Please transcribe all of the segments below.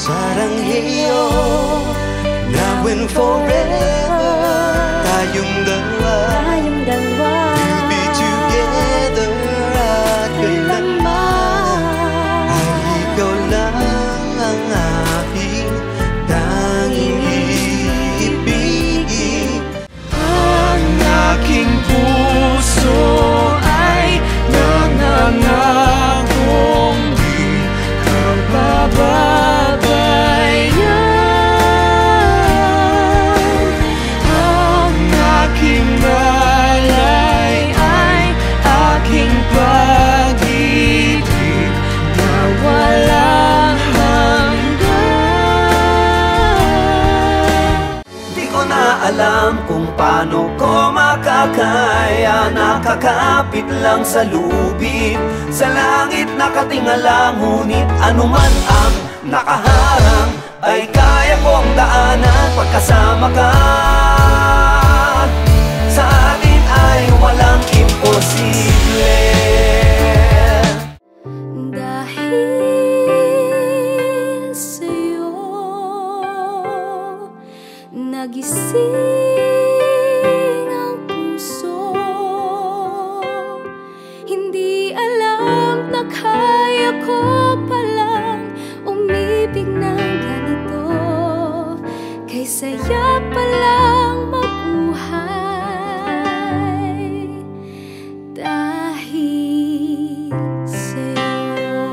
사랑해요 now and forever tayong dalawa to be together at kailanman ay ikaw lang ang aking tanging ibig. Ang aking puso ay nangangakong di ka bababayan. Ang aking malay ay aking pag-ibig na walang hanggan. Di ko na alam kung paano ko makakaya, nakakapit lang sa lubid, sa langit nakatingala, ngunit anuman ang nakaharang ay kaya kong daanan pagkasama ka. Sa atin ay walang imposible. Dahil sa'yo nagising ang puso, hindi alam na kaya ko palang umibig ng ganito, kay saya palang mabuhay dahil sa'yo.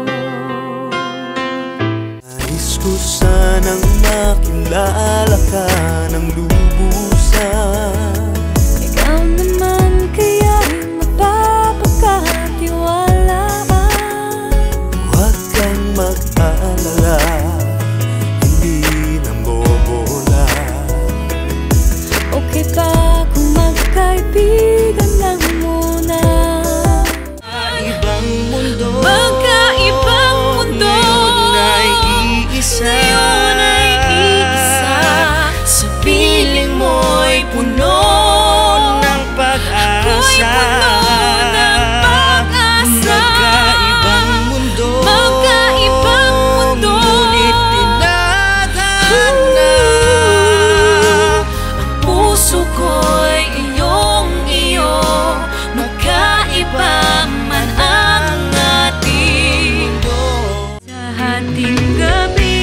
Nais ko sanang makilala ka ng lubusan. Ikaw naman kaya'y mapapagkatiwalaan. Huwag kang mag-alala, hindi nang bobola. Okay pa kung magkaibigan lang muna. Ibang mundo, Magkaibang mundo, ngayon ay iisa. ngayon ay iisa. Sa piling mo'y puno ng pag-asa. Ako'y puno ng pag-asa. Magkaibang mundo, Magkaibang mundo, ngunit tinadhana. ang puso ko'y iyong-iyo. Magkaiba man ang ating sa ating gabi.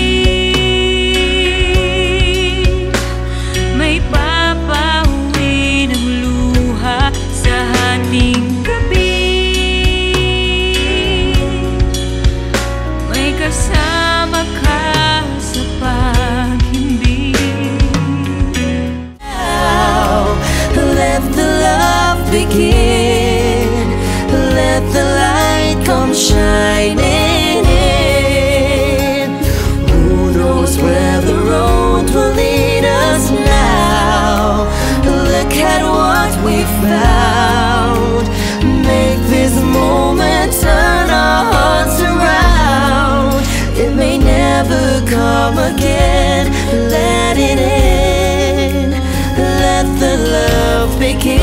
May papauwi ng luha sa ating gabi. May kasama ka sa pag-ibig. Let the love begin. Let the light come shining in. Who knows where the road will lead us now? Look at what we found. Make this moment turn our hearts around. It may never come again. Let it in. Let the love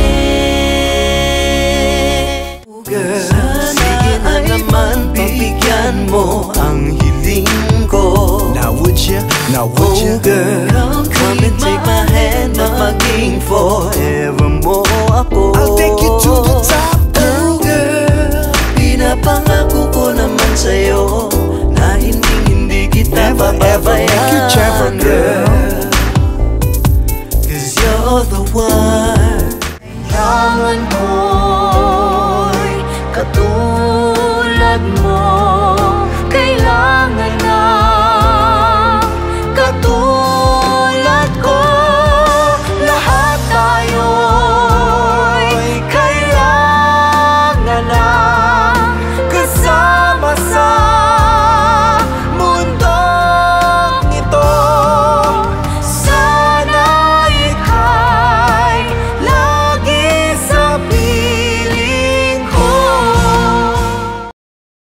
begin. Girl, sige na naman, pagbigyan mo ang hiling ko. Now would ya? Oh girl, come and take my hand at maging forevermore ako. I'll take you to the top, girl. Pinapangako ko naman sa'yo na hindi kita papabayaan, girl. 'Cause you're the one. Kailangan mo'y katulad mo.